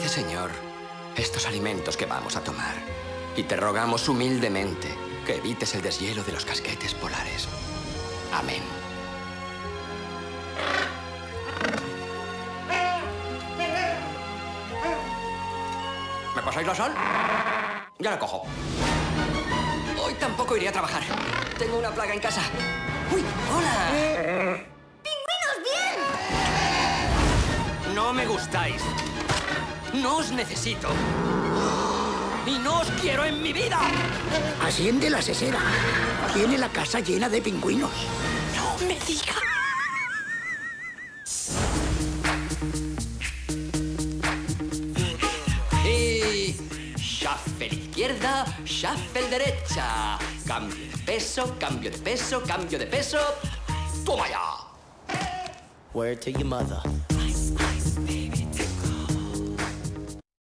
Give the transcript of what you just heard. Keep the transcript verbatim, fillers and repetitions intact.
Señor, estos alimentos que vamos a tomar. Y te rogamos humildemente que evites el deshielo de los casquetes polares. Amén. ¿Me pasáis la sal? Ya la cojo. Hoy tampoco iré a trabajar. Tengo una plaga en casa. ¡Uy! ¡Hola! ¡Pingüinos, bien! No me gustáis. No os necesito. Y no os quiero en mi vida. Asciende la cesera. Tiene la casa llena de pingüinos. No me digas. Y... shuffle izquierda, shuffle derecha. Cambio de peso, cambio de peso, cambio de peso. ¡Toma ya! Word to your mother. Ice, ice, baby.